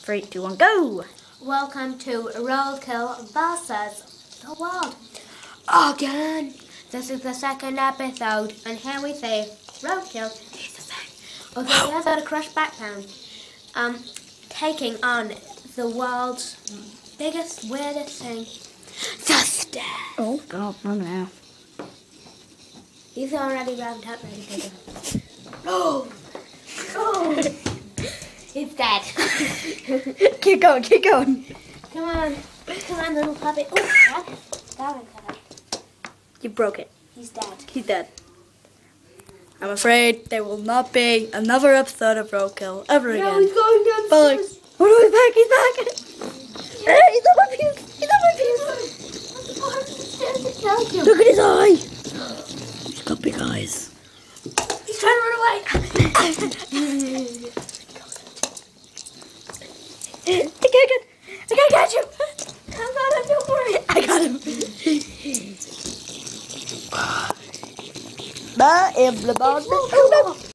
3, 2, 1, go! Welcome to Roadkill versus the world. Again! This is the second episode, and here we say Roadkill is the same. Okay, here's got a crushed background. Taking on the world's biggest, weirdest thing, the stairs. Oh god, run now. He's already ramped up, ready to go. No! No! He's dead. Keep going, keep going. Come on, little puppy. Oh, God. You broke it. He's dead. He's dead. I'm afraid there will not be another episode of Roadkill ever again. No, he's going downstairs. Oh no, he's back, he's back. Hey, he's on my puke. He's on my puke. Look at his eye. He's got big eyes. He's trying to run away. I can't catch him. Come on, don't worry. I got him. Bye, everybody.